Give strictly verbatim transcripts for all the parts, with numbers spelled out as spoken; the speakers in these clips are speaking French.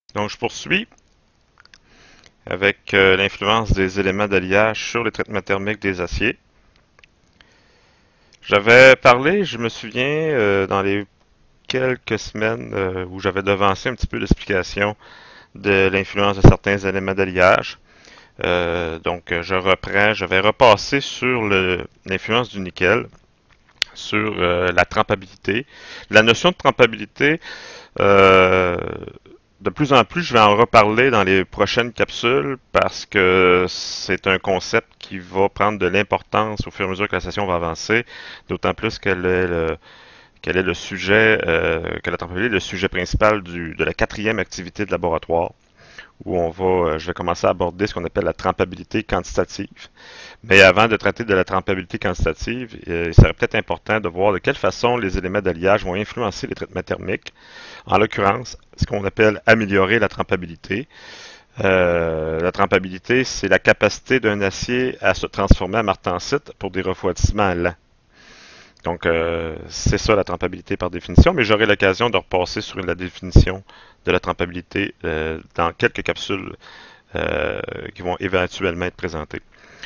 Donc, je poursuis avec euh, l'influence des éléments d'alliage sur les traitements thermiques des aciers. J'avais parlé, je me souviens, euh, dans les quelques semaines euh, où j'avais devancé un petit peu l'explication de l'influence de certains éléments d'alliage. Euh, donc, je reprends, je vais repasser sur le- l'influence du nickel, sur euh, la trempabilité. La notion de trempabilité, euh, de plus en plus, je vais en reparler dans les prochaines capsules parce que c'est un concept qui va prendre de l'importance au fur et à mesure que la session va avancer, d'autant plus qu'elle est le, qu'elle est le sujet, euh, que la trempabilité est le sujet principal du, de la quatrième activité de laboratoire, où on va, euh, je vais commencer à aborder ce qu'on appelle la trempabilité quantitative. Mais avant de traiter de la trempabilité quantitative, euh, il serait peut-être important de voir de quelle façon les éléments d'alliage vont influencer les traitements thermiques. En l'occurrence, ce qu'on appelle améliorer la trempabilité. Euh, la trempabilité, c'est la capacité d'un acier à se transformer en martensite pour des refroidissements lents. Donc, euh, c'est ça la trempabilité par définition, mais j'aurai l'occasion de repasser sur la définition de la trempabilité euh, dans quelques capsules euh, qui vont éventuellement être présentées.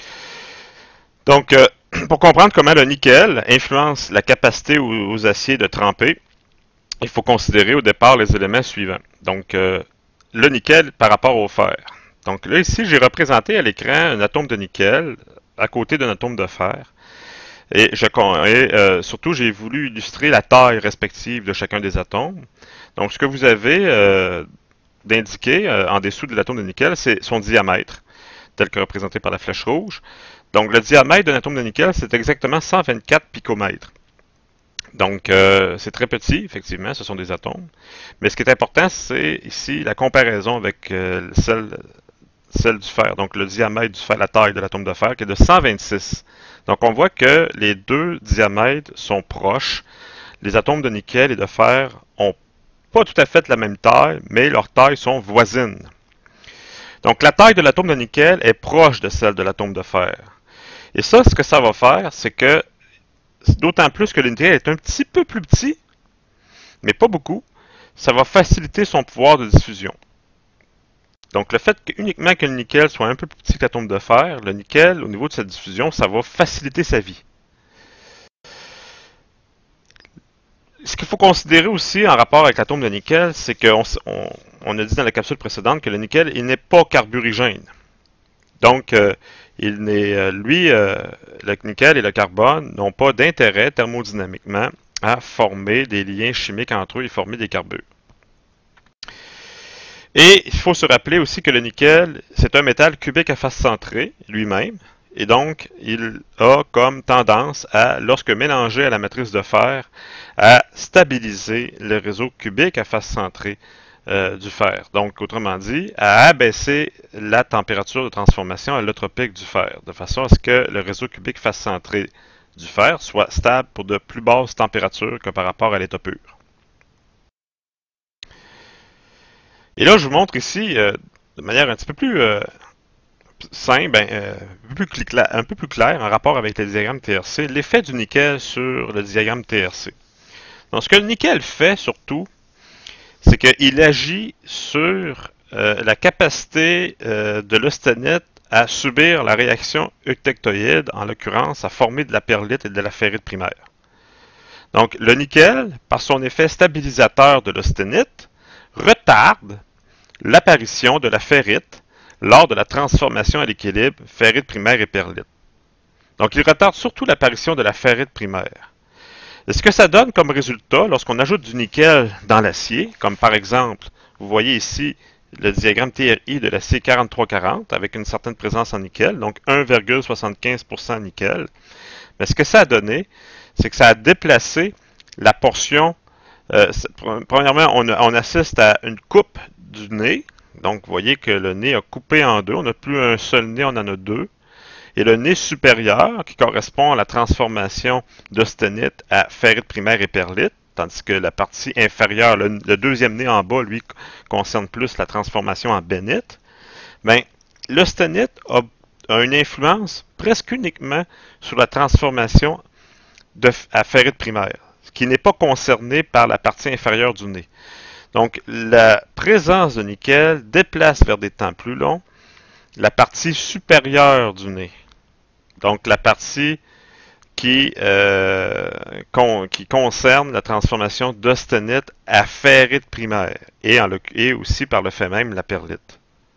Donc, euh, pour comprendre comment le nickel influence la capacité aux, aux aciers de tremper, il faut considérer au départ les éléments suivants. Donc, euh, le nickel par rapport au fer. Donc là, ici, j'ai représenté à l'écran un atome de nickel à côté d'un atome de fer. Et, je, et euh, surtout, j'ai voulu illustrer la taille respective de chacun des atomes. Donc, ce que vous avez euh, d'indiqué euh, en dessous de l'atome de nickel, c'est son diamètre, tel que représenté par la flèche rouge. Donc, le diamètre d'un atome de nickel, c'est exactement cent vingt-quatre picomètres. Donc, euh, c'est très petit, effectivement, ce sont des atomes. Mais ce qui est important, c'est ici la comparaison avec euh, celle, celle du fer. Donc, le diamètre du fer, la taille de l'atome de fer, qui est de cent vingt-six. Donc, on voit que les deux diamètres sont proches. Les atomes de nickel et de fer ont pas tout à fait la même taille, mais leurs tailles sont voisines. Donc, la taille de l'atome de nickel est proche de celle de l'atome de fer. Et ça, ce que ça va faire, c'est que, d'autant plus que le nickel est un petit peu plus petit, mais pas beaucoup, ça va faciliter son pouvoir de diffusion. Donc, le fait que, uniquement que le nickel soit un peu plus petit que l'atome de fer, le nickel, au niveau de sa diffusion, ça va faciliter sa vie. Ce qu'il faut considérer aussi en rapport avec l'atome de nickel, c'est qu'on on, on a dit dans la capsule précédente que le nickel, il n'est pas carburigène. Donc, euh, il n'est, euh, lui, euh, le nickel et le carbone n'ont pas d'intérêt thermodynamiquement à former des liens chimiques entre eux et former des carbures. Et il faut se rappeler aussi que le nickel, c'est un métal cubique à face centrée lui-même. Et donc, il a comme tendance à, lorsque mélangé à la matrice de fer, à stabiliser le réseau cubique à face centrée euh, du fer. Donc, autrement dit, à abaisser la température de transformation allotropique du fer, de façon à ce que le réseau cubique face centré du fer soit stable pour de plus basses températures que par rapport à l'état pur. Et là, je vous montre ici, euh, de manière un petit peu plus euh, simple, ben, euh, un, peu plus clair, un peu plus clair en rapport avec le diagramme T R C, l'effet du nickel sur le diagramme T R C. Donc, ce que le nickel fait surtout, c'est qu'il agit sur euh, la capacité euh, de l'austenite à subir la réaction eutectoïde, en l'occurrence à former de la perlite et de la ferrite primaire. Donc, le nickel, par son effet stabilisateur de l'austenite, retarde l'apparition de la ferrite lors de la transformation à l'équilibre ferrite primaire et perlite. Donc, il retarde surtout l'apparition de la ferrite primaire. Et ce que ça donne comme résultat, lorsqu'on ajoute du nickel dans l'acier, comme par exemple, vous voyez ici le diagramme T R I de l'acier quarante-trois quarante avec une certaine présence en nickel, donc un virgule soixante-quinze pour cent nickel. Mais ce que ça a donné, c'est que ça a déplacé la portion. Euh, premièrement, on, on assiste à une coupe du nez. Donc, vous voyez que le nez a coupé en deux. On n'a plus un seul nez, on en a deux. Et le nez supérieur, qui correspond à la transformation d'austenite à ferrite primaire et perlite, tandis que la partie inférieure, le, le deuxième nez en bas, lui, concerne plus la transformation en bénite. Bien, l'austenite a, a une influence presque uniquement sur la transformation de, à ferrite primaire, qui n'est pas concerné par la partie inférieure du nez. Donc, la présence de nickel déplace vers des temps plus longs la partie supérieure du nez. Donc, la partie qui, euh, con, qui concerne la transformation d'austenite à ferrite primaire et, en le, et aussi par le fait même la perlite.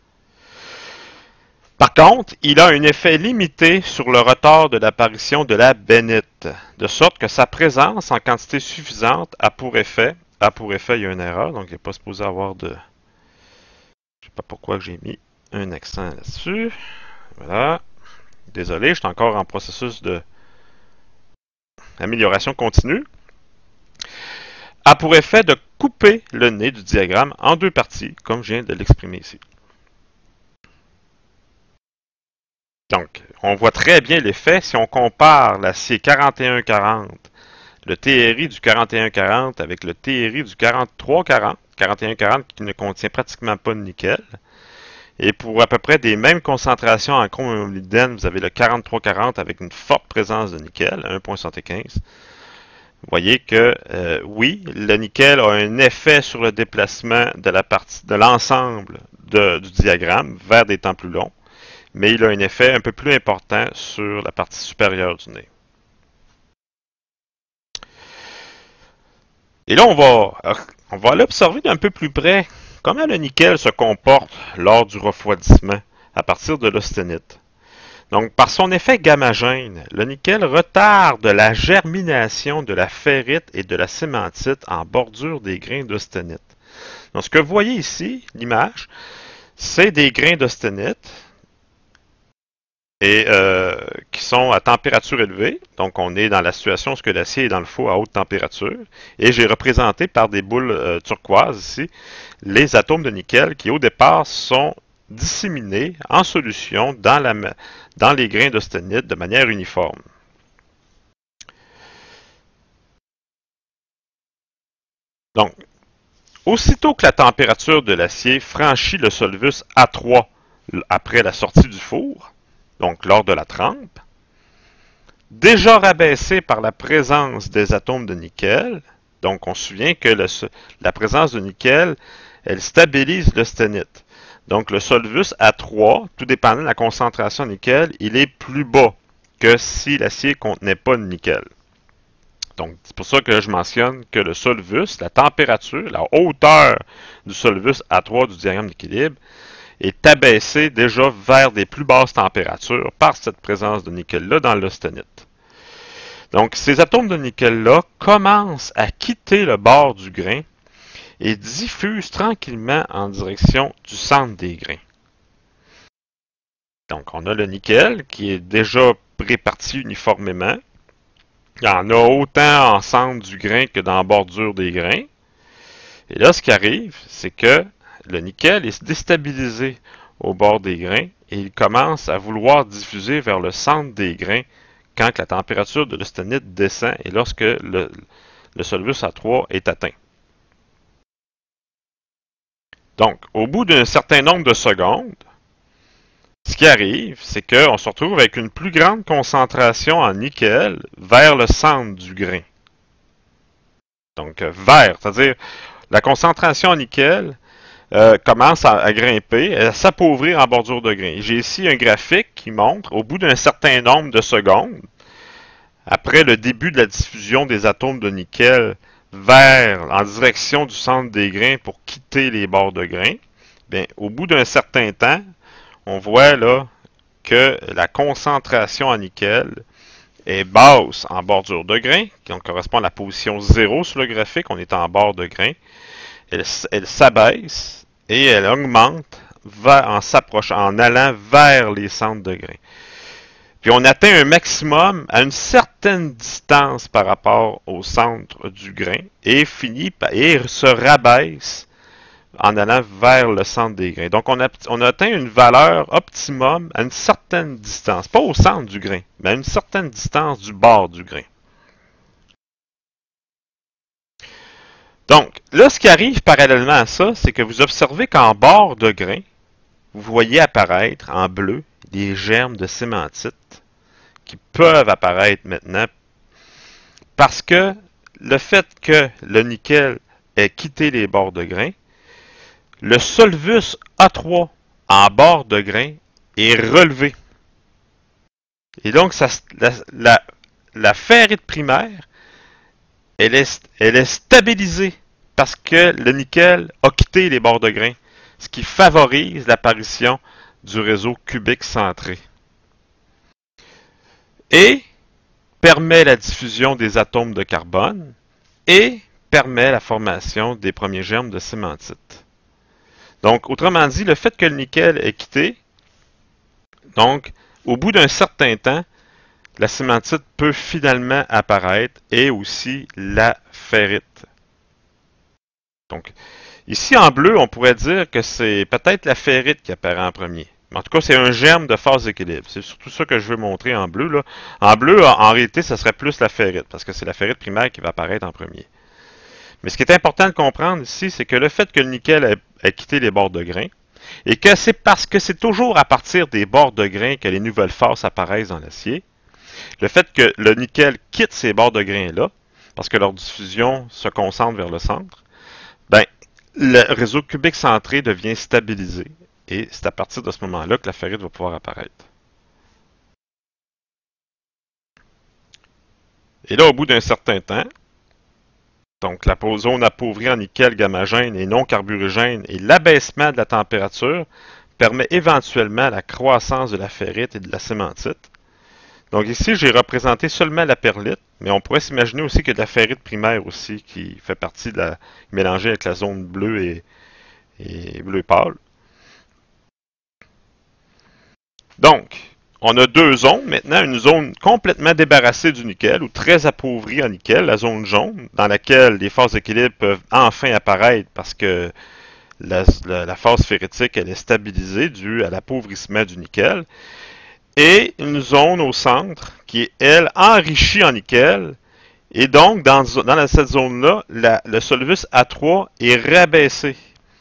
Par contre, il a un effet limité sur le retard de l'apparition de la bénite, de sorte que sa présence en quantité suffisante a pour effet, a pour effet, il y a une erreur, donc il n'est pas supposé avoir de... Je ne sais pas pourquoi j'ai mis un accent là-dessus. Voilà. Désolé, je suis encore en processus de amélioration continue. A pour effet de couper le nez du diagramme en deux parties, comme je viens de l'exprimer ici. Donc, on voit très bien l'effet si on compare l'acier quarante et un quarante, le T R I du quarante et un quarante avec le T R I du quarante-trois quarante, quarante et un quarante qui ne contient pratiquement pas de nickel. Et pour à peu près des mêmes concentrations en chrome et molybdène, vous avez le quarante-trois quarante avec une forte présence de nickel, un virgule soixante-quinze. Vous voyez que euh, oui, le nickel a un effet sur le déplacement de la partie de l'ensemble du diagramme vers des temps plus longs, mais il a un effet un peu plus important sur la partie supérieure du nez. Et là, on va, on va l'observer d'un peu plus près comment le nickel se comporte lors du refroidissement à partir de l'austenite. Donc, par son effet gamma-gène, le nickel retarde la germination de la ferrite et de la cémentite en bordure des grains d'austenite. Donc, ce que vous voyez ici, l'image, c'est des grains d'austenite et euh, qui sont à température élevée. Donc, on est dans la situation où l'acier est dans le faux à haute température. Et j'ai représenté par des boules euh, turquoises ici les atomes de nickel qui, au départ, sont disséminés en solution dans, la, dans les grains d'austenite de manière uniforme. Donc, aussitôt que la température de l'acier franchit le solvus A trois après la sortie du four, donc lors de la trempe, déjà rabaissé par la présence des atomes de nickel, donc on se souvient que le, la présence de nickel, elle stabilise l'austenite. Donc le solvus A trois, tout dépendant de la concentration de nickel, il est plus bas que si l'acier ne contenait pas de nickel. Donc c'est pour ça que je mentionne que le solvus, la température, la hauteur du solvus A trois du diagramme d'équilibre, est abaissé déjà vers des plus basses températures par cette présence de nickel-là dans l'austenite. Donc, ces atomes de nickel-là commencent à quitter le bord du grain et diffusent tranquillement en direction du centre des grains. Donc, on a le nickel qui est déjà réparti uniformément. Il y en a autant en centre du grain que dans la bordure des grains. Et là, ce qui arrive, c'est que le nickel est déstabilisé au bord des grains et il commence à vouloir diffuser vers le centre des grains quand la température de l'austenite descend et lorsque le, le solvus A trois est atteint. Donc, au bout d'un certain nombre de secondes, ce qui arrive, c'est qu'on se retrouve avec une plus grande concentration en nickel vers le centre du grain. Donc, vers, c'est-à-dire la concentration en nickel Euh, commence à, à grimper, à s'appauvrir en bordure de grain. J'ai ici un graphique qui montre, au bout d'un certain nombre de secondes, après le début de la diffusion des atomes de nickel vers, en direction du centre des grains pour quitter les bords de grain, bien, au bout d'un certain temps, on voit là que la concentration en nickel est basse en bordure de grain, qui correspond à la position zéro sur le graphique, on est en bord de grain. Elle, elle s'abaisse et elle augmente vers, en s'approchant, en allant vers les centres de grains. Puis on atteint un maximum à une certaine distance par rapport au centre du grain et finit par, et se rabaisse en allant vers le centre des grains. Donc on a, on a atteint une valeur optimum à une certaine distance, pas au centre du grain, mais à une certaine distance du bord du grain. Donc, là, ce qui arrive parallèlement à ça, c'est que vous observez qu'en bord de grain, vous voyez apparaître en bleu des germes de cémentite qui peuvent apparaître maintenant parce que le fait que le nickel ait quitté les bords de grain, le solvus A trois en bord de grain est relevé. Et donc, ça, la, la, la ferrite primaire, elle est, elle est stabilisée parce que le nickel a quitté les bords de grain, ce qui favorise l'apparition du réseau cubique centré. Et permet la diffusion des atomes de carbone et permet la formation des premiers germes de cémentite. Donc, autrement dit, le fait que le nickel ait quitté, donc, au bout d'un certain temps, la cémentite peut finalement apparaître et aussi la ferrite. Donc, ici en bleu, on pourrait dire que c'est peut-être la ferrite qui apparaît en premier. En tout cas, c'est un germe de phase d'équilibre. C'est surtout ça que je veux montrer en bleu. Là. En bleu, en, en réalité, ce serait plus la ferrite, parce que c'est la ferrite primaire qui va apparaître en premier. Mais ce qui est important de comprendre ici, c'est que le fait que le nickel ait, ait quitté les bords de grain, et que c'est parce que c'est toujours à partir des bords de grain que les nouvelles phases apparaissent dans l'acier, le fait que le nickel quitte ces bords de grain-là, parce que leur diffusion se concentre vers le centre, ben, le réseau cubique centré devient stabilisé. Et c'est à partir de ce moment-là que la ferrite va pouvoir apparaître. Et là, au bout d'un certain temps, donc la zone appauvrie en nickel gamma-gène et non carburigène et l'abaissement de la température permet éventuellement la croissance de la ferrite et de la cémentite. Donc ici, j'ai représenté seulement la perlite, mais on pourrait s'imaginer aussi qu'il y a de la ferrite primaire aussi qui fait partie de la mélangée avec la zone bleue et, et bleu pâle. Donc, on a deux zones maintenant, une zone complètement débarrassée du nickel ou très appauvrie en nickel, la zone jaune, dans laquelle les phases d'équilibre peuvent enfin apparaître parce que la, la, la phase ferritique elle est stabilisée due à l'appauvrissement du nickel. Et une zone au centre qui est, elle, enrichie en nickel. Et donc, dans, dans cette zone-là, le solvus A trois est rabaissé.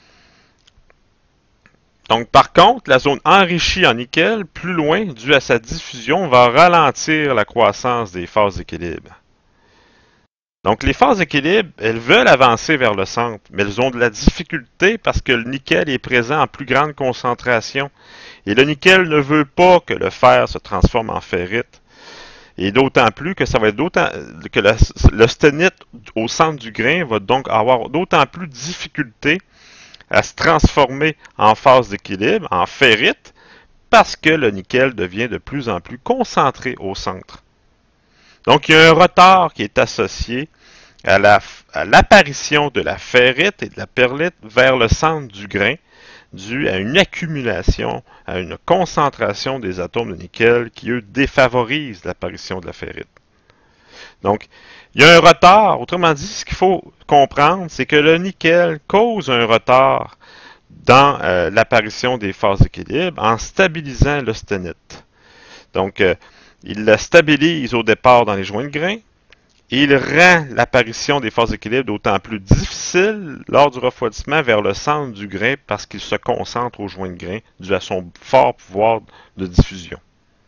Donc, par contre, la zone enrichie en nickel, plus loin, due à sa diffusion, va ralentir la croissance des phases d'équilibre. Donc, les phases d'équilibre, elles veulent avancer vers le centre, mais elles ont de la difficulté parce que le nickel est présent en plus grande concentration. Et le nickel ne veut pas que le fer se transforme en ferrite. Et d'autant plus que ça va être d'autant que la, le sténite au centre du grain va donc avoir d'autant plus de difficulté à se transformer en phase d'équilibre, en ferrite, parce que le nickel devient de plus en plus concentré au centre. Donc, il y a un retard qui est associé à l'apparition de la ferrite et de la perlite vers le centre du grain, dû à une accumulation, à une concentration des atomes de nickel qui, eux, défavorisent l'apparition de la ferrite. Donc, il y a un retard. Autrement dit, ce qu'il faut comprendre, c'est que le nickel cause un retard dans euh, l'apparition des phases d'équilibre en stabilisant le sténite. Donc, euh, il la stabilise au départ dans les joints de grain. Et il rend l'apparition des phases d'équilibre d'autant plus difficile lors du refroidissement vers le centre du grain parce qu'il se concentre au joint de grain dû à son fort pouvoir de diffusion.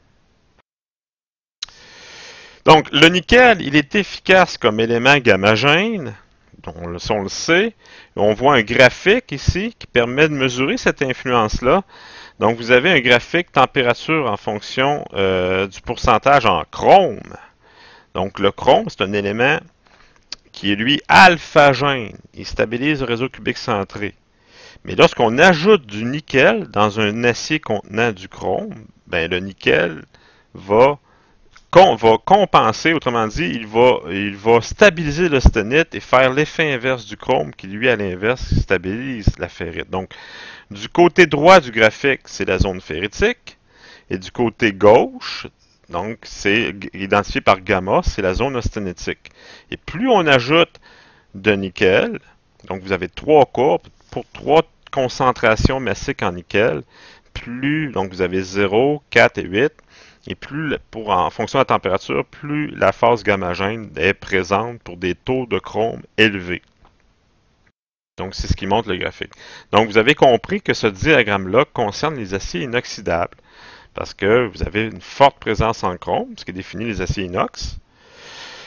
Donc, le nickel, il est efficace comme élément gamma-gène, on le, on le sait. On voit un graphique ici qui permet de mesurer cette influence-là. Donc, vous avez un graphique température en fonction euh, du pourcentage en chrome. Donc, le chrome, c'est un élément qui est, lui, alpha-gène. Il stabilise le réseau cubique centré. Mais lorsqu'on ajoute du nickel dans un acier contenant du chrome, ben, le nickel va, com va compenser, autrement dit, il va, il va stabiliser le sténite et faire l'effet inverse du chrome qui, lui, à l'inverse, stabilise la ferrite. Donc, du côté droit du graphique, c'est la zone ferritique. Et du côté gauche, donc, c'est identifié par gamma, c'est la zone austénitique. Et plus on ajoute de nickel, donc vous avez trois courbes pour trois concentrations massiques en nickel, plus, donc vous avez zéro, quatre et huit, et plus, pour, en fonction de la température, plus la phase gamma-gène est présente pour des taux de chrome élevés. Donc, c'est ce qui montre le graphique. Donc, vous avez compris que ce diagramme-là concerne les aciers inoxydables. Parce que vous avez une forte présence en chrome, ce qui définit les aciers inox.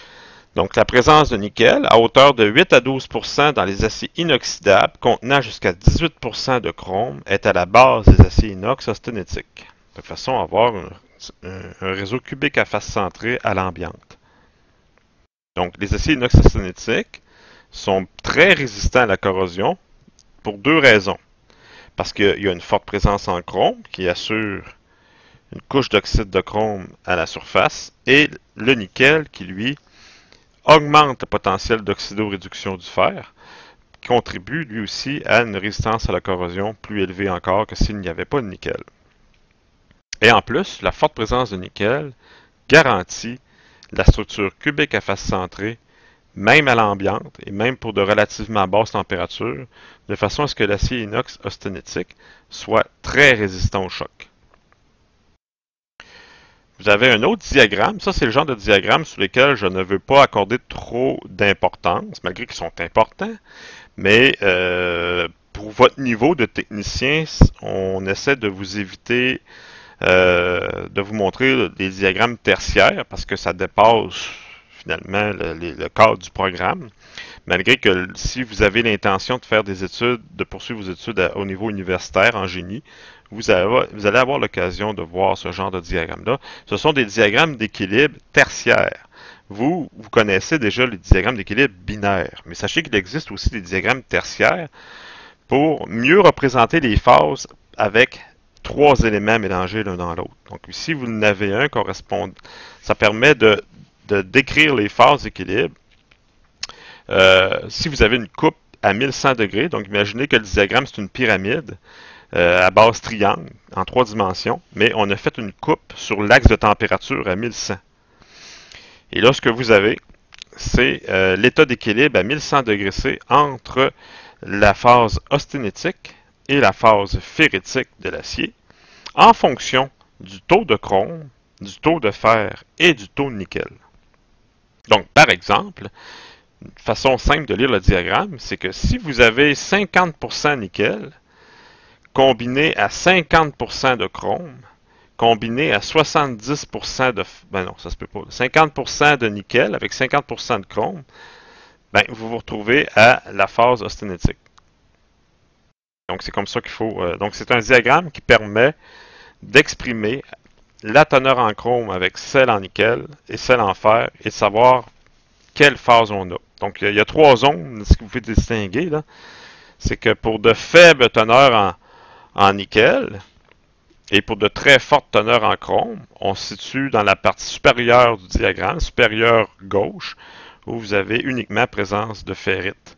Donc, la présence de nickel à hauteur de huit à douze pour cent dans les aciers inoxydables contenant jusqu'à dix-huit pour cent de chrome est à la base des aciers inox austénitiques, de façon à avoir un, un, un réseau cubique à face centrée à l'ambiante. Donc, les aciers inox austénitiques sont très résistants à la corrosion pour deux raisons. Parce qu'il y a une forte présence en chrome qui assure une couche d'oxyde de chrome à la surface et le nickel qui, lui, augmente le potentiel d'oxydoréduction du fer, qui contribue lui aussi à une résistance à la corrosion plus élevée encore que s'il n'y avait pas de nickel. Et en plus, la forte présence de nickel garantit la structure cubique à face centrée, même à l'ambiante et même pour de relativement basses températures, de façon à ce que l'acier inox austénitique soit très résistant au choc. Vous avez un autre diagramme. Ça, c'est le genre de diagramme sur lesquels je ne veux pas accorder trop d'importance, malgré qu'ils sont importants. Mais euh, pour votre niveau de technicien, on essaie de vous éviter euh, de vous montrer des diagrammes tertiaires parce que ça dépasse finalement le, le cadre du programme. Malgré que si vous avez l'intention de faire des études, de poursuivre vos études à, au niveau universitaire en génie, vous, avez, vous allez avoir l'occasion de voir ce genre de diagramme-là. Ce sont des diagrammes d'équilibre tertiaires. Vous, vous connaissez déjà les diagrammes d'équilibre binaires, mais sachez qu'il existe aussi des diagrammes tertiaires pour mieux représenter les phases avec trois éléments mélangés l'un dans l'autre. Donc ici, vous en avez un correspond. Ça permet de, de décrire les phases d'équilibre. Euh, si vous avez une coupe à mille cent degrés, donc imaginez que le diagramme c'est une pyramide euh, à base triangle en trois dimensions, mais on a fait une coupe sur l'axe de température à mille cent. Et là, ce que vous avez, c'est euh, l'état d'équilibre à mille cent degrés C entre la phase austénitique et la phase ferritique de l'acier en fonction du taux de chrome, du taux de fer et du taux de nickel. Donc, par exemple, une façon simple de lire le diagramme, c'est que si vous avez cinquante pour cent nickel combiné à cinquante pour cent de chrome, combiné à soixante-dix pour cent de... Ben non, ça se peut pas. cinquante pour cent de nickel avec cinquante pour cent de chrome, ben vous vous retrouvez à la phase austénitique. Donc c'est comme ça qu'il faut... Euh, donc c'est un diagramme qui permet d'exprimer la teneur en chrome avec celle en nickel et celle en fer et de savoir quelle phase on a. Donc, il y a trois zones, ce que vous pouvez distinguer, là. C'est que pour de faibles teneurs en, en nickel et pour de très fortes teneurs en chrome, on se situe dans la partie supérieure du diagramme, supérieure gauche, où vous avez uniquement présence de ferrite.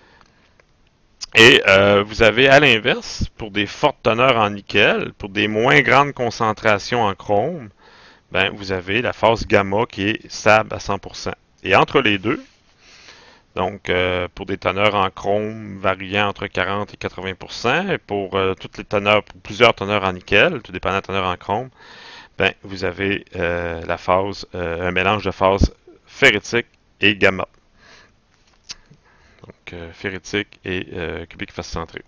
Et euh, vous avez à l'inverse, pour des fortes teneurs en nickel, pour des moins grandes concentrations en chrome, ben, vous avez la phase gamma qui est stable à cent pour cent. Et entre les deux, donc euh, pour des teneurs en chrome variant entre quarante et quatre-vingts pour cent, et pour euh, toutes les teneurs, pour plusieurs teneurs en nickel, tout dépendant de la teneur en chrome, ben, vous avez euh, la phase, euh, un mélange de phases ferritique et gamma. Donc euh, ferritique et euh, cubique face centrée.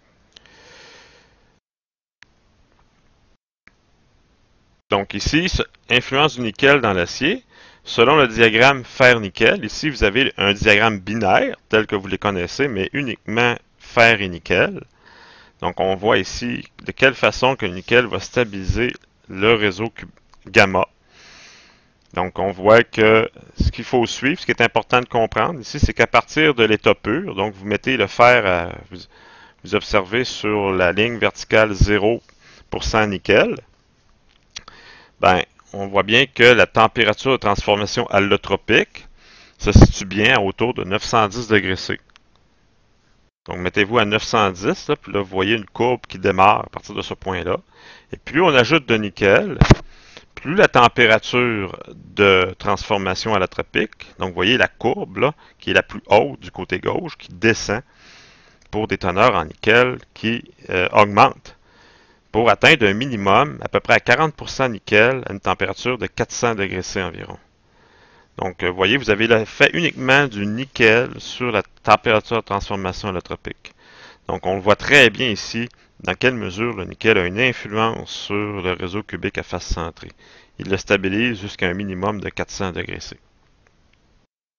Donc ici, influence du nickel dans l'acier. Selon le diagramme fer-nickel, ici vous avez un diagramme binaire, tel que vous les connaissez, mais uniquement fer et nickel. Donc on voit ici de quelle façon que le nickel va stabiliser le réseau gamma. Donc on voit que ce qu'il faut suivre, ce qui est important de comprendre ici, c'est qu'à partir de l'état pur, donc vous mettez le fer, à, vous, vous observez sur la ligne verticale zéro pour cent nickel, ben, on voit bien que la température de transformation allotropique se situe bien autour de neuf cent dix degrés C. Donc, mettez-vous à neuf cent dix, là, puis là, vous voyez une courbe qui démarre à partir de ce point-là. Et plus on ajoute de nickel, plus la température de transformation allotropique, donc vous voyez la courbe, là, qui est la plus haute du côté gauche, qui descend pour des teneurs en nickel qui euh, augmentent pour atteindre un minimum à peu près à quarante pour cent nickel à une température de quatre cents degrés C environ. Donc, vous voyez, vous avez l'effet uniquement du nickel sur la température de transformation allotropique. Donc, on le voit très bien ici dans quelle mesure le nickel a une influence sur le réseau cubique à face centrée. Il le stabilise jusqu'à un minimum de quatre cents degrés C.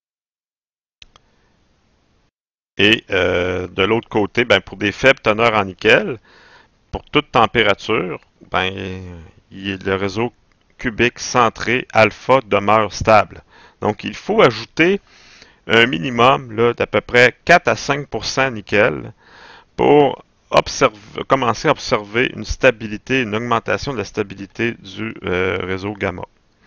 Et euh, de l'autre côté, ben, pour des faibles teneurs en nickel, pour toute température, ben, il, le réseau cubique centré alpha demeure stable. Donc, il faut ajouter un minimum là, d'à peu près quatre à cinq pour cent nickel pour observer, commencer à observer une stabilité, une augmentation de la stabilité du euh, réseau gamma.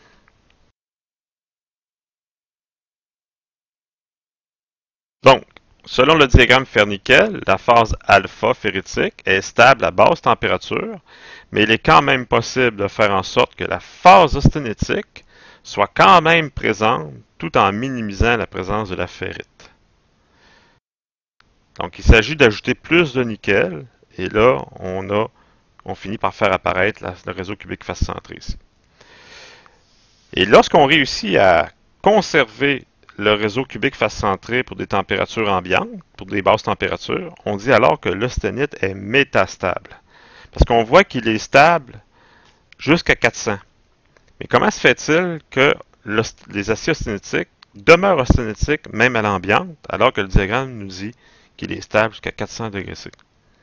Donc, selon le diagramme fer-nickel, la phase alpha ferritique est stable à basse température, mais il est quand même possible de faire en sorte que la phase austénitique soit quand même présente tout en minimisant la présence de la ferrite. Donc, il s'agit d'ajouter plus de nickel, et là, on a, on finit par faire apparaître la, le réseau cubique face centré ici. Et lorsqu'on réussit à conserver le réseau cubique face centré pour des températures ambiantes, pour des basses températures, on dit alors que l'austenite est métastable. Parce qu'on voit qu'il est stable jusqu'à quatre cents. Mais comment se fait-il que les aciers austénitiques demeurent austénitiques même à l'ambiante, alors que le diagramme nous dit qu'il est stable jusqu'à quatre cents degrés C?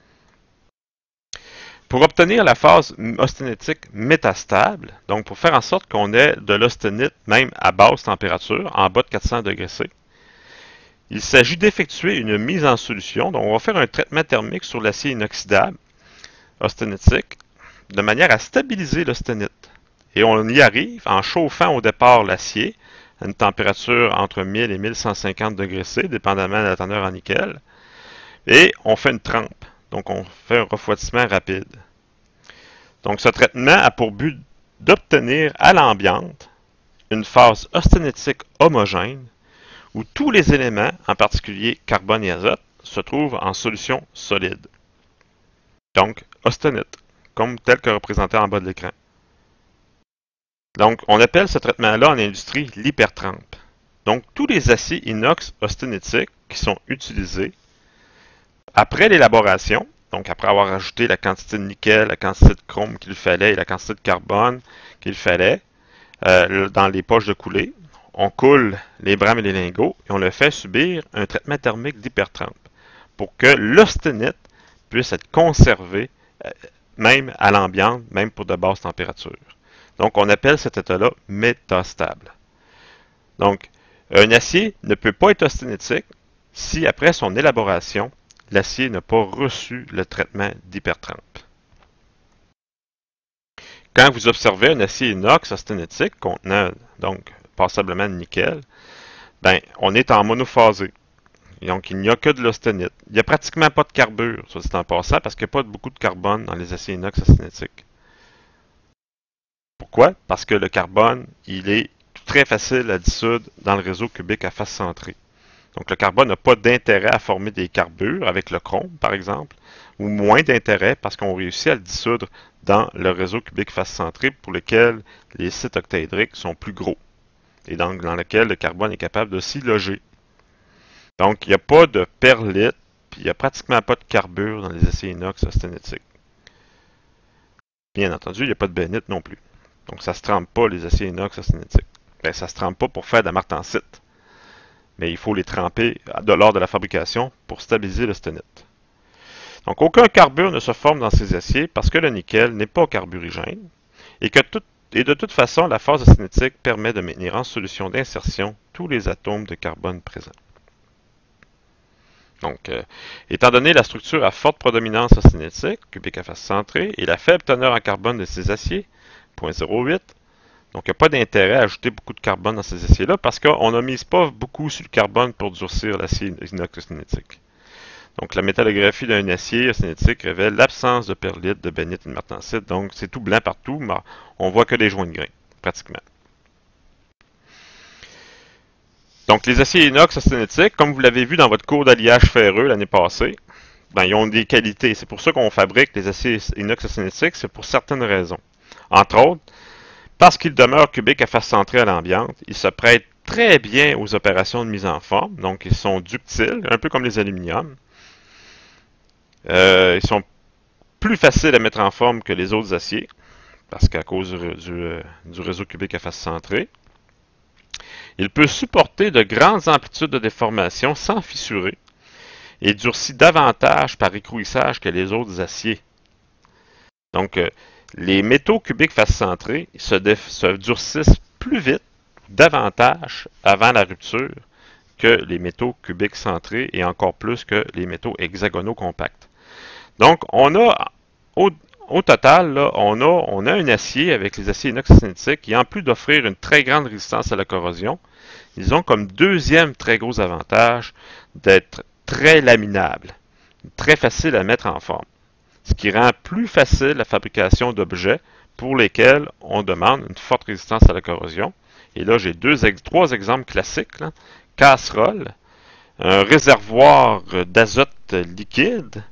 Pour obtenir la phase austénitique métastable, donc pour faire en sorte qu'on ait de l'austenite même à basse température, en bas de quatre cents degrés C, il s'agit d'effectuer une mise en solution. Donc on va faire un traitement thermique sur l'acier inoxydable austénitique de manière à stabiliser l'austenite. Et on y arrive en chauffant au départ l'acier à une température entre mille et mille cent cinquante degrés C, dépendamment de la teneur en nickel. Et on fait une trempe. Donc, on fait un refroidissement rapide. Donc, ce traitement a pour but d'obtenir à l'ambiante une phase austénitique homogène où tous les éléments, en particulier carbone et azote, se trouvent en solution solide. Donc, austenite, comme tel que représenté en bas de l'écran. Donc, on appelle ce traitement-là en industrie l'hypertrempe. Donc, tous les aciers inox austénitiques qui sont utilisés après l'élaboration, donc après avoir ajouté la quantité de nickel, la quantité de chrome qu'il fallait et la quantité de carbone qu'il fallait euh, dans les poches de coulée, on coule les brames et les lingots et on le fait subir un traitement thermique d'hypertrempe pour que l'austenite puisse être conservé euh, même à l'ambiance, même pour de basses températures. Donc, on appelle cet état-là métastable. Donc, un acier ne peut pas être austénitique si, après son élaboration, l'acier n'a pas reçu le traitement d'hypertrempe. Quand vous observez un acier inox austénitique contenant donc passablement de nickel, ben, on est en monophasé. Donc, il n'y a que de l'austénite. Il n'y a pratiquement pas de carbure, soit dit en passant, parce qu'il n'y a pas beaucoup de carbone dans les aciers inox austénitiques. Pourquoi? Parce que le carbone, il est très facile à dissoudre dans le réseau cubique à face centrée. Donc, le carbone n'a pas d'intérêt à former des carbures avec le chrome, par exemple, ou moins d'intérêt parce qu'on réussit à le dissoudre dans le réseau cubique face centré pour lequel les sites octaédriques sont plus gros et donc dans lequel le carbone est capable de s'y loger. Donc, il n'y a pas de perlite, puis il n'y a pratiquement pas de carbure dans les aciers inox austénitiques. Bien entendu, il n'y a pas de bénite non plus. Donc, ça ne se trempe pas, les aciers inox austénitiques. Ben, ça ne se trempe pas pour faire de la martensite. Mais il faut les tremper lors de la fabrication pour stabiliser l'austenite. Donc, aucun carbure ne se forme dans ces aciers parce que le nickel n'est pas carburigène et que tout, et de toute façon, la phase austénitique permet de maintenir en solution d'insertion tous les atomes de carbone présents. Donc, euh, étant donné la structure à forte prédominance austénitique, cubique à face centrée, et la faible teneur en carbone de ces aciers, zéro virgule zéro huit, donc il n'y a pas d'intérêt à ajouter beaucoup de carbone dans ces aciers-là parce qu'on n'a mis pas beaucoup sur le carbone pour durcir l'acier inox austénitique. Donc la métallographie d'un acier austénitique révèle l'absence de perlite, de bénite et de martensite. Donc c'est tout blanc partout, mais on voit que des joints de grains, pratiquement. Donc les aciers inox austénitiques, comme vous l'avez vu dans votre cours d'alliage ferreux l'année passée, ben, ils ont des qualités. C'est pour ça qu'on fabrique les aciers inox austénitiques, c'est pour certaines raisons. Entre autres, parce qu'ils demeurent cubiques à face centrée à l'ambiante, ils se prêtent très bien aux opérations de mise en forme. Donc, ils sont ductiles, un peu comme les aluminiums. Euh, ils sont plus faciles à mettre en forme que les autres aciers, parce qu'à cause du, du, du réseau cubique à face centrée. Il peut supporter de grandes amplitudes de déformation sans fissurer. et durcit davantage par écrouissage que les autres aciers. Donc, euh, les métaux cubiques face centrés se, se durcissent plus vite, davantage, avant la rupture que les métaux cubiques centrés et encore plus que les métaux hexagonaux compacts. Donc, on a, au, au total, là, on, a, on a un acier avec les aciers inox austénitiques qui, en plus d'offrir une très grande résistance à la corrosion, ils ont comme deuxième très gros avantage d'être très laminables, très facile à mettre en forme, ce qui rend plus facile la fabrication d'objets pour lesquels on demande une forte résistance à la corrosion. Et là, j'ai deux, trois exemples classiques. Là. Casserole, un réservoir d'azote liquide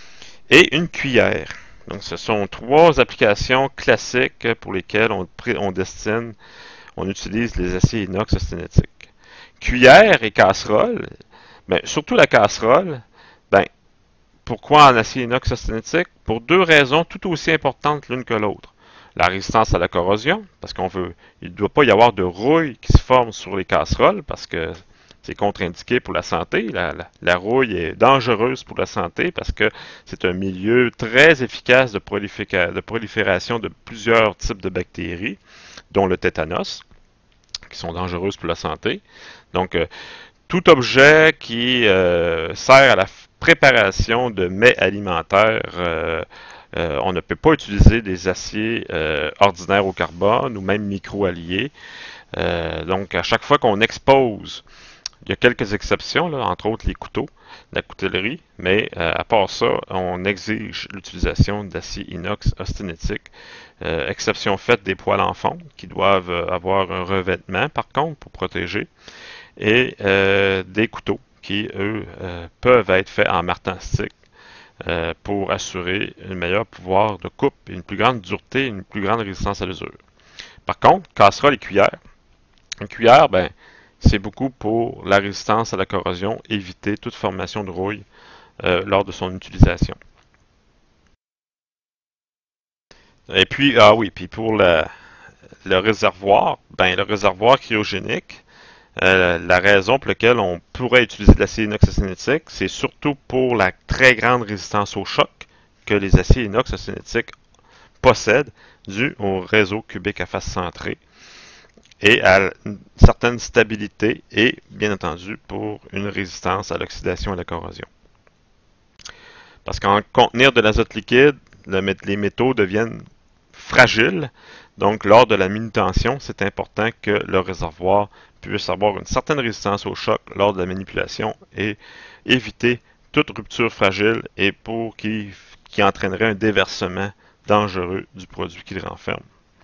et une cuillère. Donc, ce sont trois applications classiques pour lesquelles on, on destine, on utilise les aciers inox austénitiques. Cuillère et casserole, ben, surtout la casserole, ben, pourquoi en acier inox austénitique? Pour deux raisons tout aussi importantes l'une que l'autre. La résistance à la corrosion, parce qu'on veut, il ne doit pas y avoir de rouille qui se forme sur les casseroles, parce que c'est contre-indiqué pour la santé. La, la, la rouille est dangereuse pour la santé parce que c'est un milieu très efficace de, de prolifération de plusieurs types de bactéries, dont le tétanos, qui sont dangereuses pour la santé. Donc, euh, tout objet qui euh, sert à la préparation de mets alimentaires, euh, euh, on ne peut pas utiliser des aciers euh, ordinaires au carbone ou même micro-alliés. Euh, donc, à chaque fois qu'on expose, il y a quelques exceptions, là, entre autres les couteaux, la coutellerie, mais euh, à part ça, on exige l'utilisation d'acier inox austénitique. Euh, exception faite des poêles en fonte qui doivent avoir un revêtement, par contre, pour protéger, et euh, des couteaux qui, eux, euh, peuvent être faits en martensique euh, pour assurer un meilleur pouvoir de coupe, une plus grande dureté, une plus grande résistance à l'usure. Par contre, casserole et cuillère. Une cuillère, ben, c'est beaucoup pour la résistance à la corrosion, éviter toute formation de rouille euh, lors de son utilisation. Et puis, ah oui, puis pour le, le réservoir, ben, le réservoir cryogénique, euh, la raison pour laquelle on pourrait utiliser de l'acier inox austénitique, c'est surtout pour la très grande résistance au choc que les aciers inox austénitiques possèdent, dû au réseau cubique à face centrée, et à une certaine stabilité et, bien entendu, pour une résistance à l'oxydation et à la corrosion. Parce qu'en contenir de l'azote liquide, le, les métaux deviennent fragiles, donc lors de la manutention, c'est important que le réservoir puisse avoir une certaine résistance au choc lors de la manipulation et éviter toute rupture fragile et pour qui, qui entraînerait un déversement dangereux du produit qu'il renferme.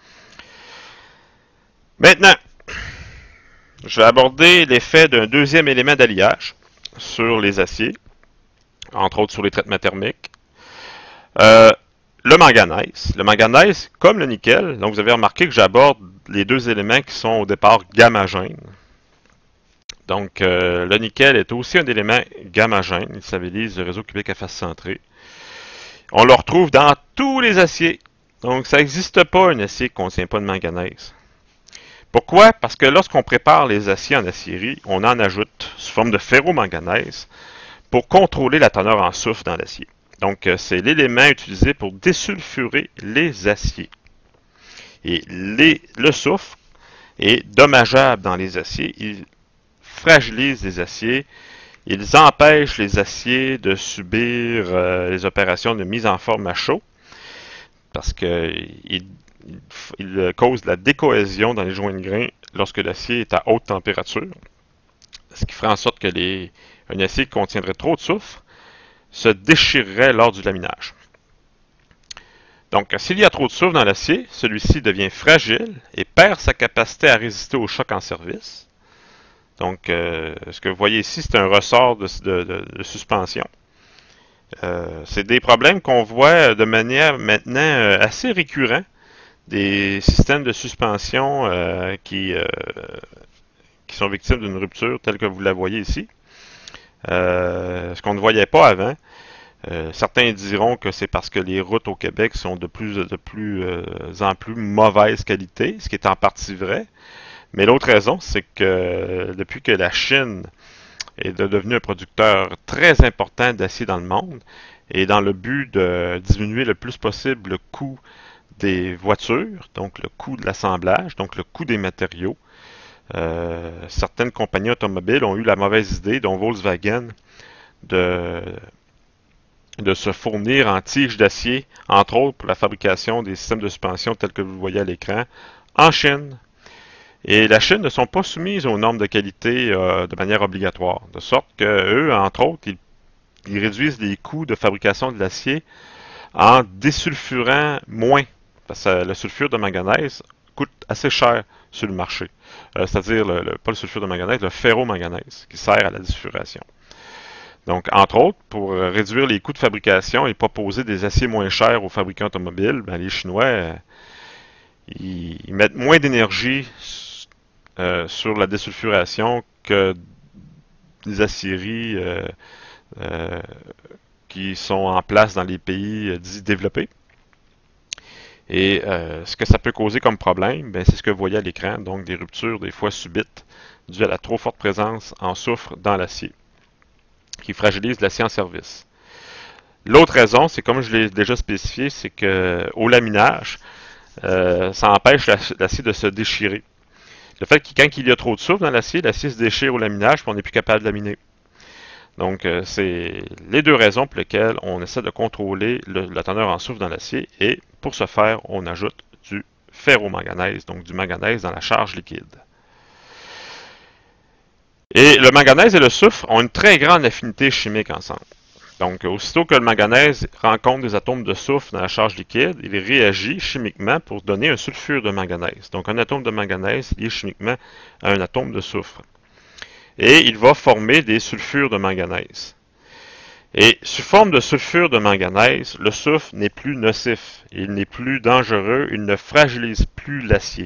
Maintenant, je vais aborder l'effet d'un deuxième élément d'alliage sur les aciers, entre autres sur les traitements thermiques. Euh, le manganèse. Le manganèse, comme le nickel, donc vous avez remarqué que j'aborde les deux éléments qui sont au départ gamma-gènes. Donc, euh, le nickel est aussi un élément gamma-gène. Il stabilise le réseau cubique à face centrée. On le retrouve dans tous les aciers. Donc, ça n'existe pas un acier qui ne contient pas de manganèse. Pourquoi? Parce que lorsqu'on prépare les aciers en acierie, on en ajoute sous forme de ferromanganèse pour contrôler la teneur en soufre dans l'acier. Donc, c'est l'élément utilisé pour désulfurer les aciers. Et les, le soufre est dommageable dans les aciers. Il fragilise les aciers. Ils empêchent les aciers de subir euh, les opérations de mise en forme à chaud parce qu'ils il, il cause de la décohésion dans les joints de grains lorsque l'acier est à haute température, ce qui ferait en sorte que les, un acier qui contiendrait trop de soufre se déchirerait lors du laminage. Donc, s'il y a trop de soufre dans l'acier, celui-ci devient fragile et perd sa capacité à résister au choc en service. Donc, euh, ce que vous voyez ici, c'est un ressort de, de, de, de suspension. Euh, c'est des problèmes qu'on voit de manière maintenant euh, assez récurrente, des systèmes de suspension euh, qui, euh, qui sont victimes d'une rupture telle que vous la voyez ici. Euh, ce qu'on ne voyait pas avant. Euh, certains diront que c'est parce que les routes au Québec sont de plus, de plus euh, en plus mauvaise qualité, ce qui est en partie vrai. Mais l'autre raison, c'est que depuis que la Chine est devenu un producteur très important d'acier dans le monde. Et dans le but de diminuer le plus possible le coût des voitures, donc le coût de l'assemblage, donc le coût des matériaux, euh, certaines compagnies automobiles ont eu la mauvaise idée, dont Volkswagen, de, de se fournir en tiges d'acier, entre autres pour la fabrication des systèmes de suspension tels que vous le voyez à l'écran, en Chine. Et la Chine ne sont pas soumises aux normes de qualité euh, de manière obligatoire, de sorte que eux, entre autres, ils, ils réduisent les coûts de fabrication de l'acier en désulfurant moins. Parce que le sulfure de manganèse coûte assez cher sur le marché. Euh, C'est-à-dire, le, le, pas le sulfure de manganèse, le ferromanganèse, qui sert à la désulfuration. Donc, entre autres, pour réduire les coûts de fabrication et proposer des aciers moins chers aux fabricants automobiles, ben, les Chinois, euh, ils, ils mettent moins d'énergie euh, sur la désulfuration que les aciéries euh, euh, qui sont en place dans les pays euh, dits développés. Et euh, ce que ça peut causer comme problème, ben, c'est ce que vous voyez à l'écran, donc des ruptures des fois subites dues à la trop forte présence en soufre dans l'acier, qui fragilise l'acier en service. L'autre raison, c'est comme je l'ai déjà spécifié, c'est que au laminage, euh, ça empêche l'acier de se déchirer. Le fait que quand il y a trop de soufre dans l'acier, l'acier se déchire au laminage et on n'est plus capable de laminer. Donc, euh, c'est les deux raisons pour lesquelles on essaie de contrôler le, la teneur en soufre dans l'acier. Et pour ce faire, on ajoute du ferromanganèse, donc du manganèse dans la charge liquide. Et le manganèse et le soufre ont une très grande affinité chimique ensemble. Donc, aussitôt que le manganèse rencontre des atomes de soufre dans la charge liquide, il réagit chimiquement pour donner un sulfure de manganèse. Donc, un atome de manganèse lié chimiquement à un atome de soufre. Et il va former des sulfures de manganèse. Et sous forme de sulfure de manganèse, le soufre n'est plus nocif, il n'est plus dangereux, il ne fragilise plus l'acier.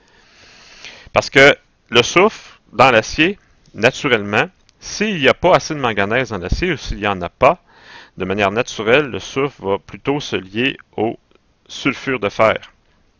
Parce que le soufre, dans l'acier, naturellement, s'il n'y a pas assez de manganèse dans l'acier ou s'il n'y en a pas, de manière naturelle, le soufre va plutôt se lier au sulfure de fer.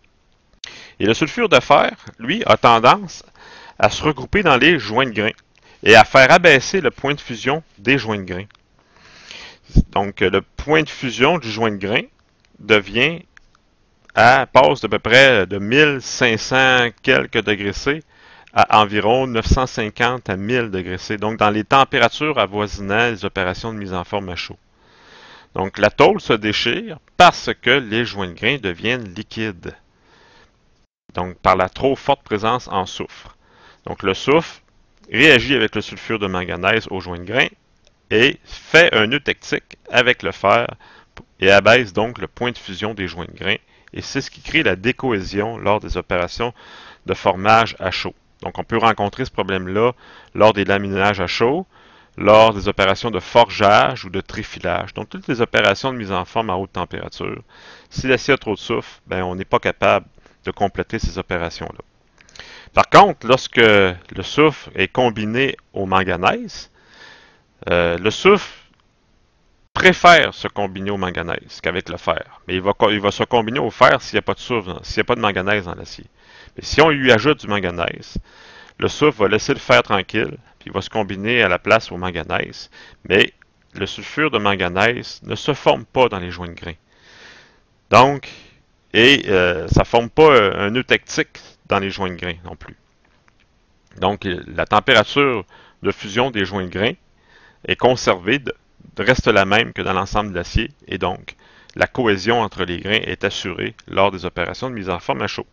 Et le sulfure de fer, lui, a tendance à se regrouper dans les joints de grains et à faire abaisser le point de fusion des joints de grains. Donc, le point de fusion du joint de grain devient, à, passe d'à peu près de mille cinq cents quelques degrés C à environ neuf cent cinquante à mille degrés C. Donc, dans les températures avoisinant les opérations de mise en forme à chaud. Donc, la tôle se déchire parce que les joints de grain deviennent liquides. Donc, par la trop forte présence en soufre. Donc, le soufre réagit avec le sulfure de manganèse au joint de grain et fait un eutectique avec le fer et abaisse donc le point de fusion des joints de grain. Et c'est ce qui crée la décohésion lors des opérations de formage à chaud. Donc, on peut rencontrer ce problème-là lors des laminages à chaud, lors des opérations de forgeage ou de tréfilage. Donc, toutes les opérations de mise en forme à haute température. Si l'acier a trop de soufre, ben, on n'est pas capable de compléter ces opérations-là. Par contre, lorsque le soufre est combiné au manganèse, euh, le soufre préfère se combiner au manganèse qu'avec le fer. Mais il va, il va se combiner au fer s'il n'y a pas de soufre, s'il n'y a pas de manganèse dans l'acier. Mais si on lui ajoute du manganèse, le soufre va laisser le fer tranquille, puis il va se combiner à la place au manganèse. Mais le sulfure de manganèse ne se forme pas dans les joints de grain. Donc, et euh, ça ne forme pas un eutectique dans les joints de grain non plus. Donc, la température de fusion des joints de grain est conservée, de, reste la même que dans l'ensemble de l'acier, et donc la cohésion entre les grains est assurée lors des opérations de mise en forme à chaud.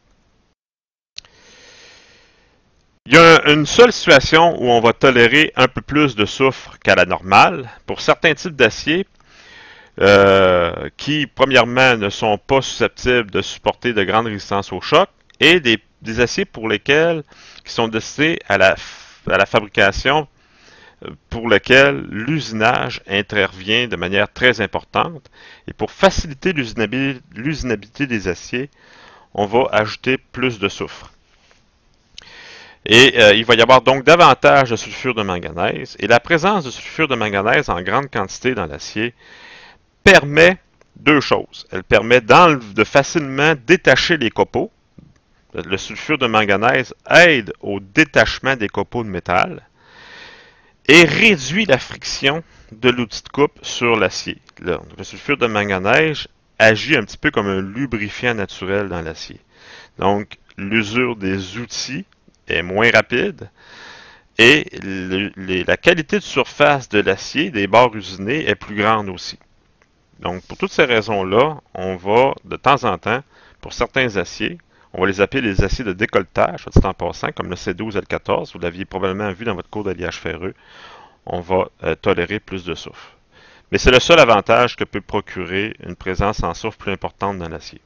Il y a une seule situation où on va tolérer un peu plus de soufre qu'à la normale. Pour certains types d'acier, euh, qui, premièrement, ne sont pas susceptibles de supporter de grandes résistances au choc, et des, des aciers pour lesquels, qui sont destinés à la, à la fabrication, pour lesquels l'usinage intervient de manière très importante. Et pour faciliter l'usinabilité, l'usinabilité des aciers, on va ajouter plus de soufre. Et euh, il va y avoir donc davantage de sulfure de manganèse. Et la présence de sulfure de manganèse en grande quantité dans l'acier permet deux choses. Elle permet de facilement détacher les copeaux. Le sulfure de manganèse aide au détachement des copeaux de métal. et réduit la friction de l'outil de coupe sur l'acier. Le sulfure de manganèse agit un petit peu comme un lubrifiant naturel dans l'acier. Donc, l'usure des outils est moins rapide et le, les, la qualité de surface de l'acier des bords usinés est plus grande aussi. Donc, pour toutes ces raisons-là, on va de temps en temps, pour certains aciers, on va les appeler les aciers de décolletage, soit dit en passant, comme le C douze et le quatorze, vous l'aviez probablement vu dans votre cours d'alliage ferreux, on va euh, tolérer plus de soufre. Mais c'est le seul avantage que peut procurer une présence en soufre plus importante dans l'acier.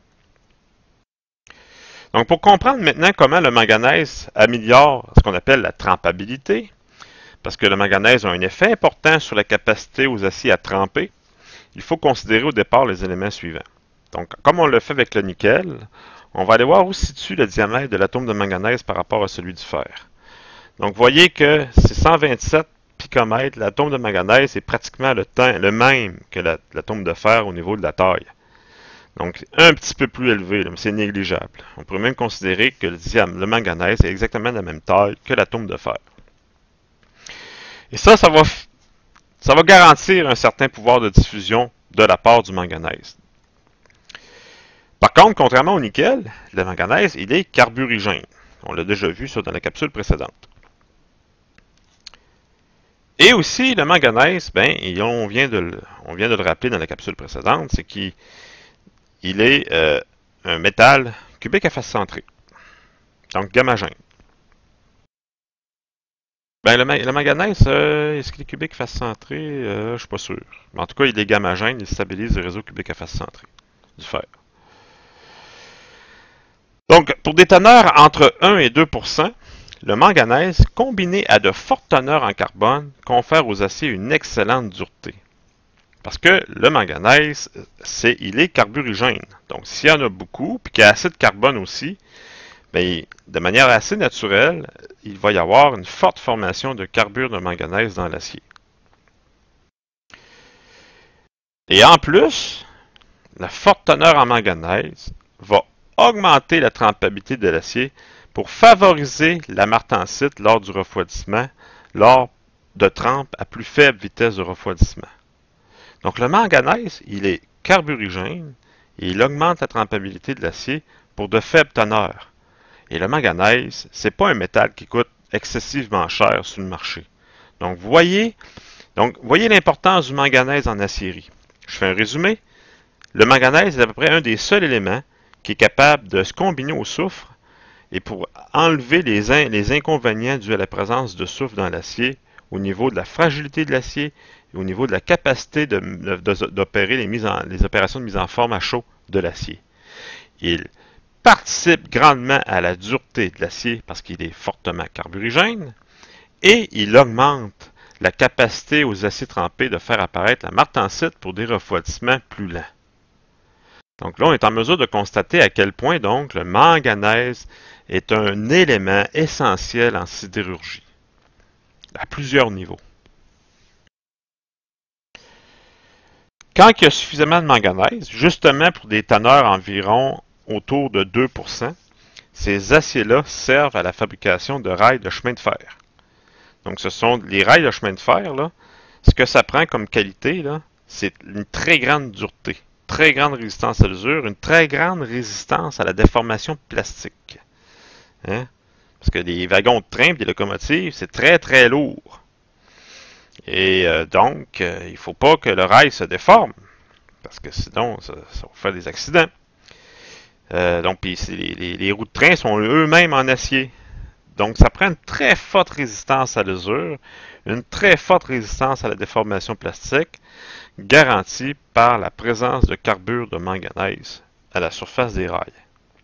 Donc, pour comprendre maintenant comment le manganèse améliore ce qu'on appelle la trempabilité, parce que le manganèse a un effet important sur la capacité aux aciers à tremper, il faut considérer au départ les éléments suivants. Donc, comme on le fait avec le nickel, on va aller voir où se situe le diamètre de l'atome de manganèse par rapport à celui du fer. Donc, vous voyez que c'est cent vingt-sept picomètres. L'atome de manganèse est pratiquement le, temps, le même que l'atome de fer au niveau de la taille. Donc, un petit peu plus élevé, mais c'est négligeable. On pourrait même considérer que le, diam, le manganèse est exactement de la même taille que l'atome de fer. Et ça, ça va, ça va garantir un certain pouvoir de diffusion de la part du manganèse. Par contre, contrairement au nickel, le manganèse, il est carburigène. On l'a déjà vu ça dans la capsule précédente. Et aussi, le manganèse, ben, on vient de le, on vient de le rappeler dans la capsule précédente, c'est qu'il il est euh, un métal cubique à face centrée. Donc, gamma-gène. Ben, le, le manganèse, euh, est-ce qu'il est cubique face centrée? Euh, je ne suis pas sûr. Mais en tout cas, il est gamma-gène, il stabilise le réseau cubique à face centrée du fer. Donc, pour des teneurs entre un et deux pour cent, le manganèse, combiné à de fortes teneurs en carbone, confère aux aciers une excellente dureté. Parce que le manganèse, c'est, il est carburigène. Donc, s'il y en a beaucoup, puis qu'il y a assez de carbone aussi, bien, de manière assez naturelle, il va y avoir une forte formation de carbure de manganèse dans l'acier. Et en plus, la forte teneur en manganèse va augmenter la trempabilité de l'acier pour favoriser la martensite lors du refroidissement, lors de trempes à plus faible vitesse de refroidissement. Donc le manganèse, il est carburigène et il augmente la trempabilité de l'acier pour de faibles teneurs. Et le manganèse, ce n'est pas un métal qui coûte excessivement cher sur le marché. Donc vous voyez, donc, voyez l'importance du manganèse en acierie. Je fais un résumé. Le manganèse est à peu près un des seuls éléments qui est capable de se combiner au soufre et pour enlever les, in les inconvénients dus à la présence de soufre dans l'acier au niveau de la fragilité de l'acier et au niveau de la capacité d'opérer les, les opérations de mise en forme à chaud de l'acier. Il participe grandement à la dureté de l'acier parce qu'il est fortement carburigène et il augmente la capacité aux aciers trempés de faire apparaître la martensite pour des refroidissements plus lents. Donc là, on est en mesure de constater à quel point donc le manganèse est un élément essentiel en sidérurgie, à plusieurs niveaux. Quand il y a suffisamment de manganèse, justement pour des teneurs environ autour de deux pour cent, ces aciers-là servent à la fabrication de rails de chemin de fer. Donc ce sont les rails de chemin de fer, là, ce que ça prend comme qualité, c'est une très grande dureté, très grande résistance à l'usure, une très grande résistance à la déformation plastique. Hein? Parce que les wagons de train et les locomotives, c'est très très lourd. Et euh, donc, euh, il ne faut pas que le rail se déforme, parce que sinon, ça, ça va faire des accidents. Euh, donc, puis les, les, les roues de train sont eux-mêmes en acier. Donc, ça prend une très forte résistance à l'usure, une très forte résistance à la déformation plastique, garantie par la présence de carbure de manganèse à la surface des rails.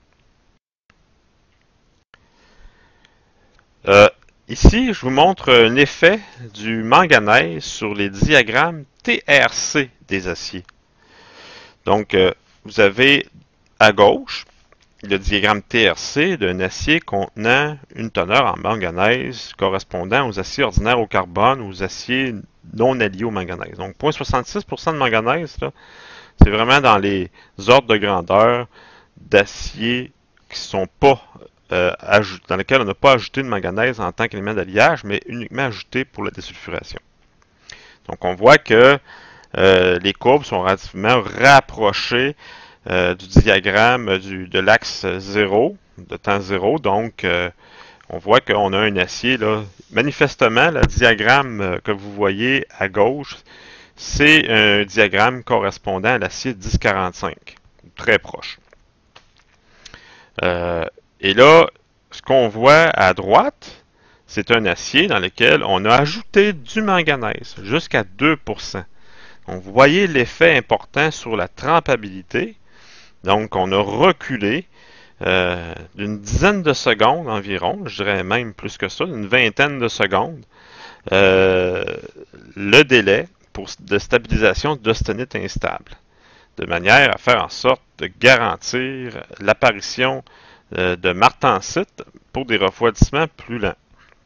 Euh, ici, je vous montre un effet du manganèse sur les diagrammes T R C des aciers. Donc, euh, vous avez à gauche le diagramme T R C d'un acier contenant une teneur en manganèse correspondant aux aciers ordinaires au carbone ou aux aciers non alliés au manganèse. Donc, zéro virgule soixante-six pour cent de manganèse, c'est vraiment dans les ordres de grandeur d'aciers qui ne sont pas euh, dans lequel on n'a pas ajouté de manganèse en tant qu'élément d'alliage, mais uniquement ajouté pour la désulfuration. Donc on voit que euh, les courbes sont relativement rapprochées euh, du diagramme du, de l'axe zéro, de temps zéro. Donc euh, on voit qu'on a un acier, là, manifestement, le diagramme que vous voyez à gauche, c'est un diagramme correspondant à l'acier dix quarante-cinq, très proche. Euh, et là, ce qu'on voit à droite, c'est un acier dans lequel on a ajouté du manganèse, jusqu'à deux pour cent. Donc, vous voyez l'effet important sur la trempabilité. Donc, on a reculé euh, d'une dizaine de secondes environ, je dirais même plus que ça, une vingtaine de secondes, euh, le délai pour, de stabilisation d'austenite instable, de manière à faire en sorte de garantir l'apparition euh, de martensite pour des refroidissements plus lents.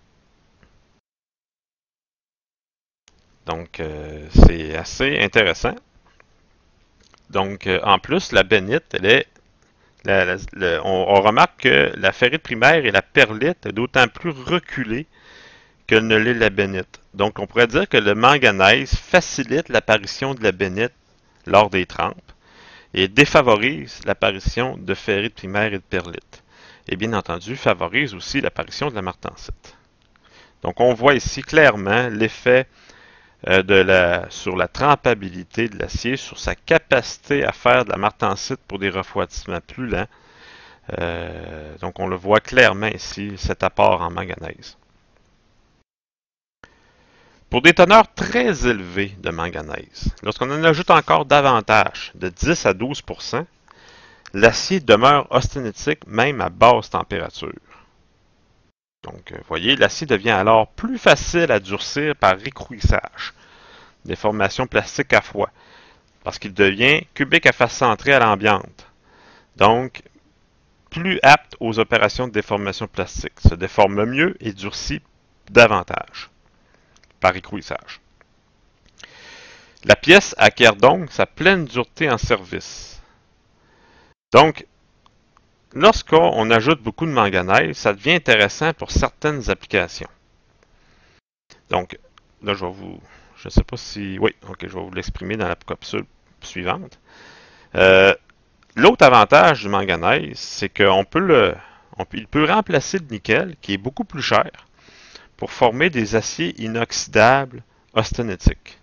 Donc, euh, c'est assez intéressant. Donc, euh, en plus, la bénite, elle est La, la, la, on, on remarque que la ferrite primaire et la perlite est d'autant plus reculée que ne l'est la bénite. Donc, on pourrait dire que le manganèse facilite l'apparition de la bénite lors des trempes et défavorise l'apparition de ferrite primaire et de perlite. Et bien entendu, favorise aussi l'apparition de la martensite. Donc, on voit ici clairement l'effet euh, de la, sur la trempabilité de l'acier, sur sa capacité à faire de la martensite pour des refroidissements plus lents. Euh, donc, on le voit clairement ici, cet apport en manganèse. Pour des teneurs très élevées de manganèse, lorsqu'on en ajoute encore davantage, de dix à douze pour cent, l'acier demeure austenitique même à basse température. Donc, vous voyez, l'acier devient alors plus facile à durcir par écrouissage, des formations plastiques à froid, parce qu'il devient cubique à face centrée à l'ambiante. Donc, plus apte aux opérations de déformation plastique, se déforme mieux et durcit davantage par écrouissage. La pièce acquiert donc sa pleine dureté en service. Donc, lorsqu'on ajoute beaucoup de manganèse, ça devient intéressant pour certaines applications. Donc, là, je vais vous... Je ne sais pas si... Oui, ok, je vais vous l'exprimer dans la capsule suivante. Euh, L'autre avantage du manganèse, c'est qu'on peut le... On peut, il peut remplacer le nickel, qui est beaucoup plus cher, pour former des aciers inoxydables austenitiques.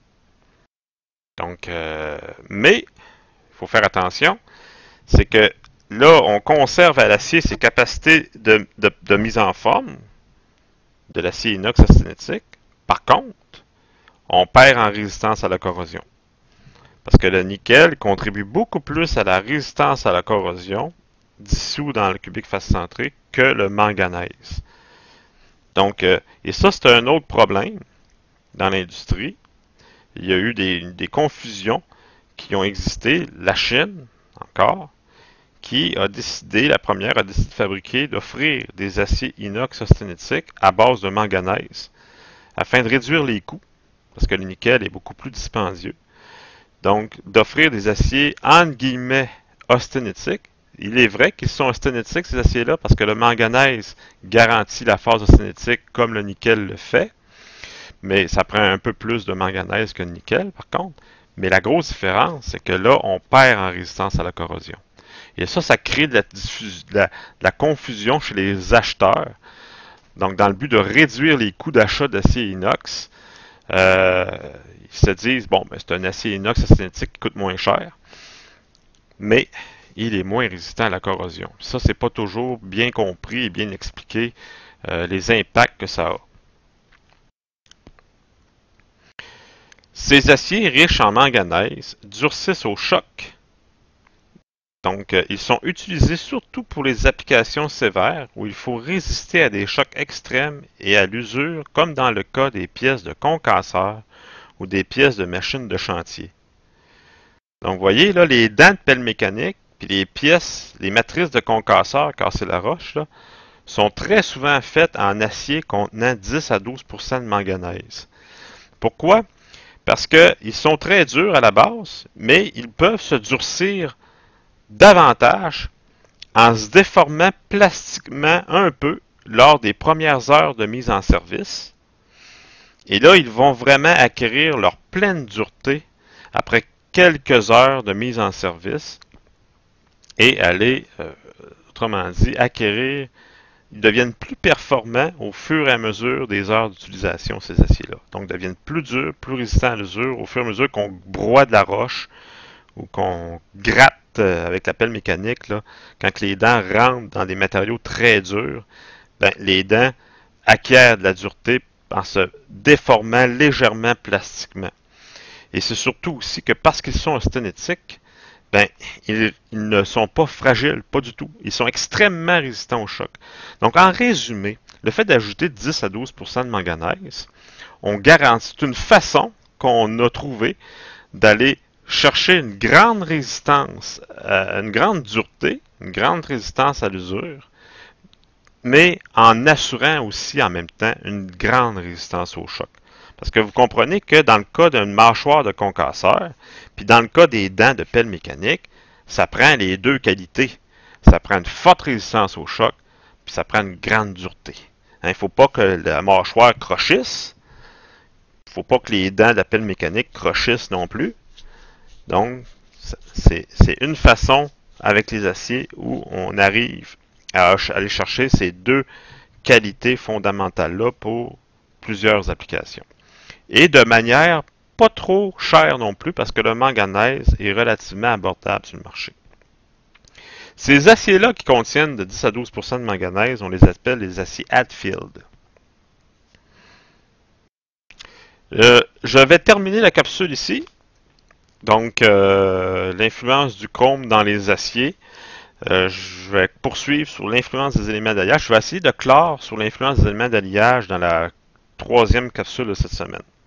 Donc, euh, mais, il faut faire attention, c'est que là, on conserve à l'acier ses capacités de, de, de mise en forme de l'acier inox austenitique. Par contre, on perd en résistance à la corrosion. Parce que le nickel contribue beaucoup plus à la résistance à la corrosion dissous dans le cubique face centré que le manganèse. Donc, euh, et ça, c'est un autre problème dans l'industrie. Il y a eu des, des confusions qui ont existé. La Chine, encore, qui a décidé, la première a décidé de fabriquer, d'offrir des aciers inox austenitiques à base de manganèse afin de réduire les coûts, parce que le nickel est beaucoup plus dispendieux. Donc, d'offrir des aciers, entre guillemets, austenitiques. Il est vrai qu'ils sont austenitiques, ces aciers-là, parce que le manganèse garantit la phase austenétique comme le nickel le fait. Mais ça prend un peu plus de manganèse que le nickel, par contre. Mais la grosse différence, c'est que là, on perd en résistance à la corrosion. Et ça, ça crée de la, de la, de la confusion chez les acheteurs. Donc, dans le but de réduire les coûts d'achat d'acier inox, euh, ils se disent, bon, ben, c'est un acier inox austenitique qui coûte moins cher, mais il est moins résistant à la corrosion. Ça, c'est pas toujours bien compris et bien expliqué euh, les impacts que ça a. Ces aciers riches en manganèse durcissent au choc. Donc, euh, ils sont utilisés surtout pour les applications sévères où il faut résister à des chocs extrêmes et à l'usure, comme dans le cas des pièces de concasseurs ou des pièces de machines de chantier. Donc, vous voyez, là, les dents de pelle mécanique puis les pièces, les matrices de concasseurs casser la roche, là, sont très souvent faites en acier contenant dix à douze pour cent de manganèse. Pourquoi? Parce qu'ils sont très durs à la base, mais ils peuvent se durcir davantage en se déformant plastiquement un peu lors des premières heures de mise en service. Et là, ils vont vraiment acquérir leur pleine dureté après quelques heures de mise en service et aller, euh, autrement dit, acquérir, ils deviennent plus performants au fur et à mesure des heures d'utilisation, ces aciers-là. Donc, ils deviennent plus durs, plus résistants à l'usure au fur et à mesure qu'on broie de la roche ou qu'on gratte euh, avec la pelle mécanique, là, quand les dents rentrent dans des matériaux très durs, ben, les dents acquièrent de la dureté en se déformant légèrement plastiquement. Et c'est surtout aussi que parce qu'ils sont sténétiques, ben, ils, ils ne sont pas fragiles, pas du tout. Ils sont extrêmement résistants au choc. Donc, en résumé, le fait d'ajouter dix à douze pour cent de manganèse, on garantit une façon qu'on a trouvé d'aller chercher une grande résistance, euh, une grande dureté, une grande résistance à l'usure, mais en assurant aussi en même temps une grande résistance au choc. Parce que vous comprenez que dans le cas d'une mâchoire de concasseur, puis dans le cas des dents de pelle mécanique, ça prend les deux qualités. Ça prend une forte résistance au choc, puis ça prend une grande dureté. Il ne faut pas que la mâchoire crochisse. Il ne faut pas que les dents de la pelle mécanique crochissent non plus. Donc, c'est une façon avec les aciers où on arrive à aller chercher ces deux qualités fondamentales-là pour plusieurs applications. Et de manière pas trop chère non plus, parce que le manganèse est relativement abordable sur le marché. Ces aciers-là qui contiennent de dix à douze pour cent de manganèse, on les appelle les aciers Hadfield. Euh, je vais terminer la capsule ici. Donc, euh, l'influence du chrome dans les aciers. Euh, je vais poursuivre sur l'influence des éléments d'alliage. Je vais essayer de clore sur l'influence des éléments d'alliage dans la troisième capsule de cette semaine.